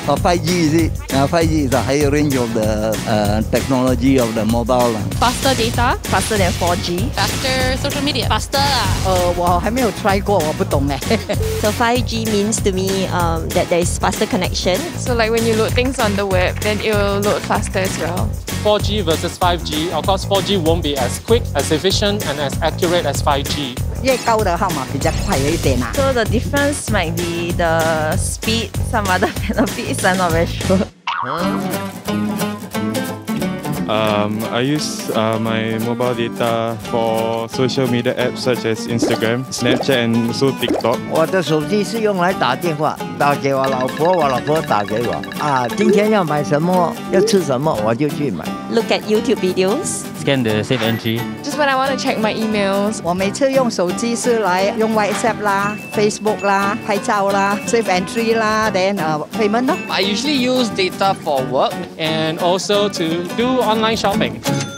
5G is it? 5G is a higher range of the technology of the mobile. Faster data, faster than 4G, faster social media, faster 我还没有 try 过，我不懂哎。 So 5G means to me that there is faster connection. So like when you load things on the web, then it will load faster as well. 4G versus 5G, of course 4G won't be as quick, as efficient and as accurate as 5G. 越高的号码比较快一点啊。 So the difference might be the speed, some other benefits, I'm not very sure. I use my mobile data for social media apps such as Instagram, Snapchat and also TikTok. 我的手机是用来打电话，打给我老婆，我老婆打给我。今天要买什么，要吃什么，我就去买。 Look at YouTube videos. Scan the safe entry. Just when I want to check my emails. 我每次用手机是来用 WhatsApp 啦、Facebook 啦、拍照啦、safe entry 啦 ，then payment 咯。 I usually use data for work and also to do online shopping.